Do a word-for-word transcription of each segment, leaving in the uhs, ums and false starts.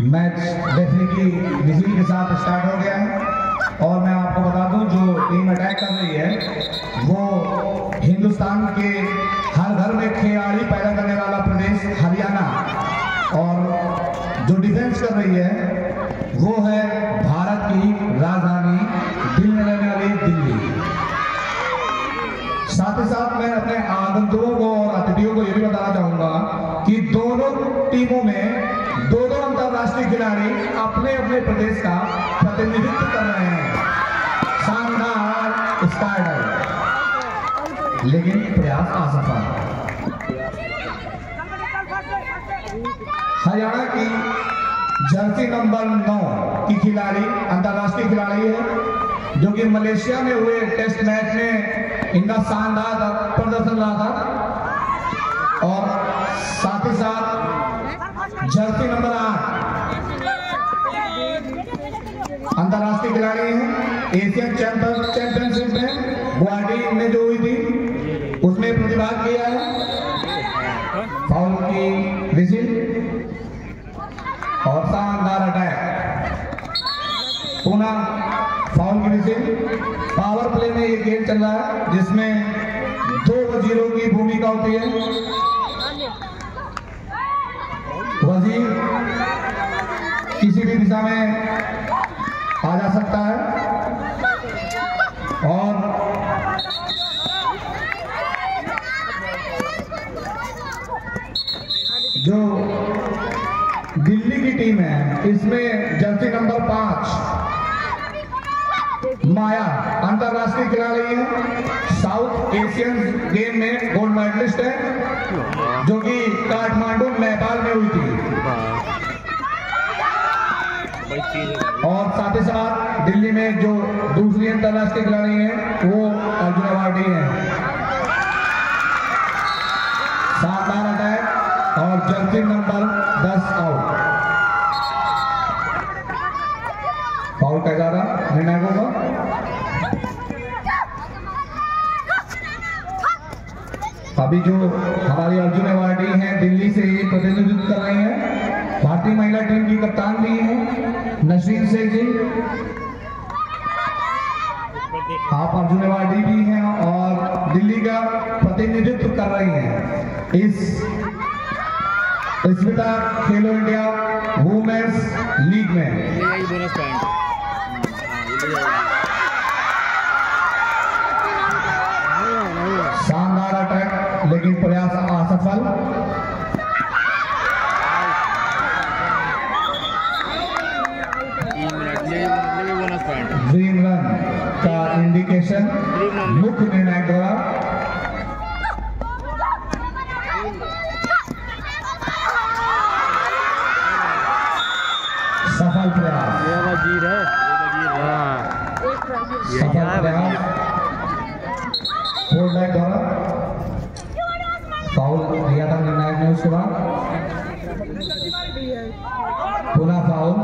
Match देखने की vigil के साथ स्टार्ट हो गया है और मैं आपको बता दूं जो टीम अटैक कर रही है वो हिंदुस्तान के हर घर में खिलाड़ी पैदा करने वाला प्रदेश हरियाणा और जो डिफेंस कर रही है वो है भारत की राजधानी दिल में रहने वाली दिल्ली। साथ ही साथ मैं अपने आगंतुकों को और अतिथियों को यह भी बताना चाहूंगा कि दोनों टीमों में दो दो अंतरराष्ट्रीय खिलाड़ी अपने अपने प्रदेश का प्रतिनिधित्व कर रहे हैं। शानदार स्टाइल, लेकिन प्रयास असफल। हरियाणा की जर्सी नंबर नौ की खिलाड़ी अंतरराष्ट्रीय खिलाड़ी है जो कि मलेशिया में हुए टेस्ट मैच में इनका शानदार प्रदर्शन रहा था और साथ ही साथ जर्सी नंबर आठ अंतरराष्ट्रीय खिलाड़ी है। एशियन चैंपियनशिप में गुवाहाटी में जो हुई थी उसमें प्रतिभाग किया है। फाउल की विजिल और शानदार अटैक, पुनः फाउल की विजिल। पावर प्ले में ये गेम चल रहा है जिसमें दो जीरो की भूमिका होती है। वजीर किसी भी दिशा में आ जा सकता है और जो दिल्ली की टीम है इसमें जर्सी नंबर पांच माया अंतरराष्ट्रीय खिलाड़ी है। साउथ एशियन गेम में गोल्ड मेडलिस्ट है जो कि काठमांडू नेपाल में हुई थी और साथ ही साथ दिल्ली में जो दूसरी अंतरराष्ट्रीय खिलाड़ी है वो अर्जुन अवार्डी है। शानदार अटैक और जर्सी नंबर दस आउट। फाउल का इजारा निर्णायकों का। अभी जो हमारी अर्जुन अवार्डी हैं दिल्ली से ही प्रतिनिधित्व कर रही हैं। भारतीय महिला टीम की कप्तान भी है नसरीन शेख जी। आप अर्जुन अवार्डी भी हैं और दिल्ली का प्रतिनिधित्व कर रही हैं इस स्मिता खेलो इंडिया वुमेन्स लीग में। शानदार अटैक लेकिन प्रयास असफल। ड्रीम रन का इंडिकेशन मुख्य निर्णायक द्वारा। सफल प्रयास, सफल प्रयास द्वारा फाउल दिया था निर्णायक ने। उसके बाद पुनः फाउल।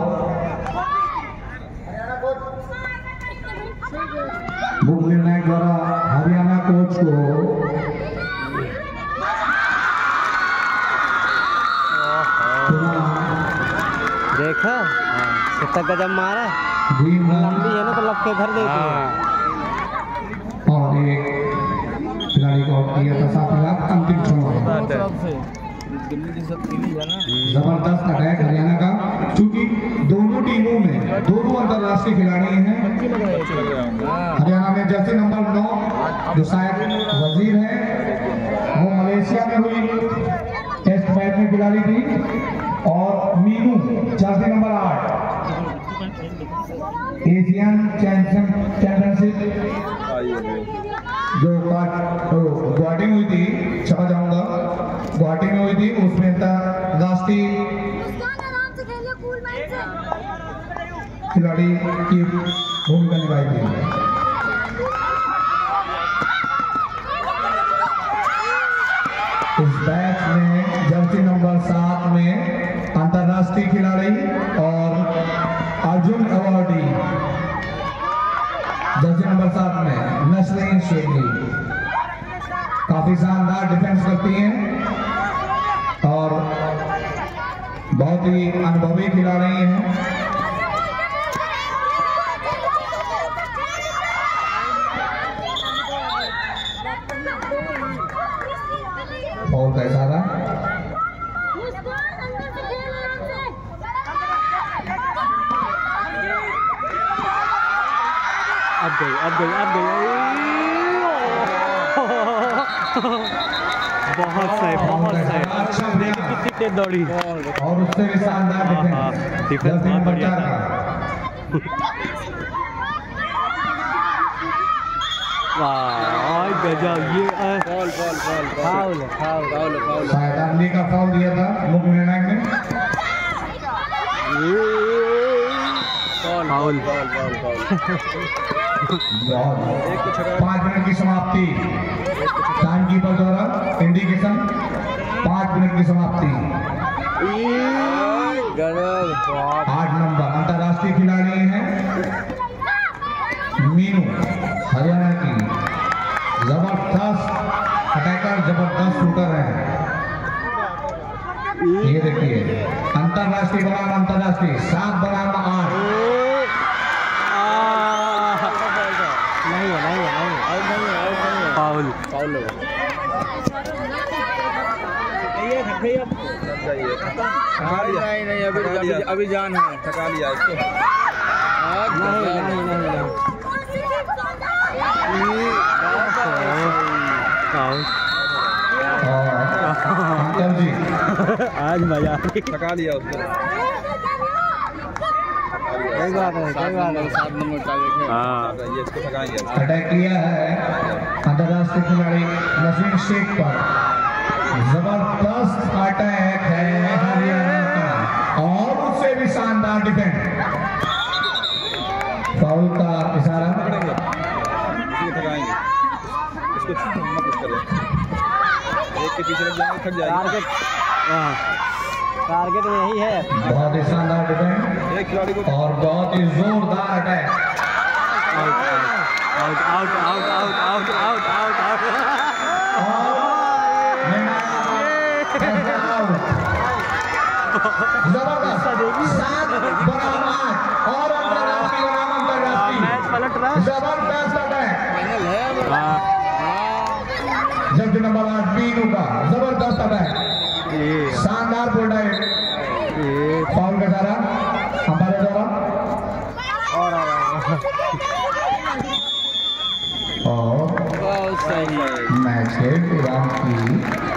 मुख्य निर्णायक द्वारा हरियाणा कोच को देखा कितना गजब मारा। लंबी है ना तो लग के घर देती है। और एक खिलाड़ी को किया था साथ अंतिम जबरदस्त अटैक हरियाणा का। चूंकि दोनों टीमों में दोनों अंतरराष्ट्रीय खिलाड़ी हैं। हरियाणा में जर्सी नंबर नौ जो शायद वजीर है वो मलेशिया में हुई टेस्ट मैच में खिलाड़ी थी और मीनू जर्सी नंबर आठ एशियन चैंपियनशिप जो गुवाहाटी में हुई थी, क्षमा जाऊंगा, गुवाहाटी में हुई थी उसमें अंतरराष्ट्रीय खिलाड़ी की भूमिका निभाई थी। इस मैच में जर्सी नंबर सात में अंतरराष्ट्रीय खिलाड़ी और अर्जुन अवार्डी जर्सी नंबर सात में नसरीन शेख जी काफी शानदार डिफेंस करती हैं और बहुत ही अनुभवी खिलाड़ी हैं। और कैसा था अब गई अब गई अब गई बहुत सही बहुत सही अच्छा कितनी तेज दौड़ी और उससे भी शानदार डिफेंस डिफेंस बहुत बढ़िया था। वाह गजब ये fall fall fall foul foul foul foul शायद का फाउल दिया था मुख्य निर्णायक ने। फाउल फाउल फाउल पाँच मिनट की समाप्ति टाइम कीपर द्वारा इंडिकेशन पाँच मिनट की समाप्ति। आठ नंबर अंतर्राष्ट्रीय खिलाड़ी हैं मीनू हरियाणा की, जबरदस्त अटैकर जबरदस्त शूटर है। ये देखिए अंतर्राष्ट्रीय बनाम अंतर्राष्ट्रीय सात बनाम आठ नहीं है नहीं है नहीं है फाउल फाउल नहीं नहीं अभी अभी जान है थका लिया इसको। नहीं नहीं नहीं अंकल जी आज मजा थका लिया उसको। कोई बात नहीं कोई बात नहीं सात नंबर का देखें ये इसको थकाएंगे। अटैक किया है अंतर्राष्ट्रीय खिलाड़ी नसीम शेख पर। जबरदस्त अटैक है हरियाणा का और उससे भी शानदार डिफेंस। फाउल का इशारा थकाएंगे इसको मत करें एक के पीछे लग जाएंगे थक जाएंगे। टारगेट हाँ टारगेट में यही है। बहुत ही शानदार डिफेंस एक खिलाड़ी को और बहुत ही जोरदार attack. Out out out out out out out out जबरदस्त सात बनाम आठ और अंतर्राष्ट्रीय बनाम अंतर्राष्ट्रीय मैच पलट रहा है। जबरदस्त अटैक। फाइनल है। हाँ जब नंबर आठ मीनू का जबरदस्त अटैक ये शानदार बोल्डा है। ये फाउल का सारा हमारे द्वारा और आ रहा है और बहुत सही मैच के विराम की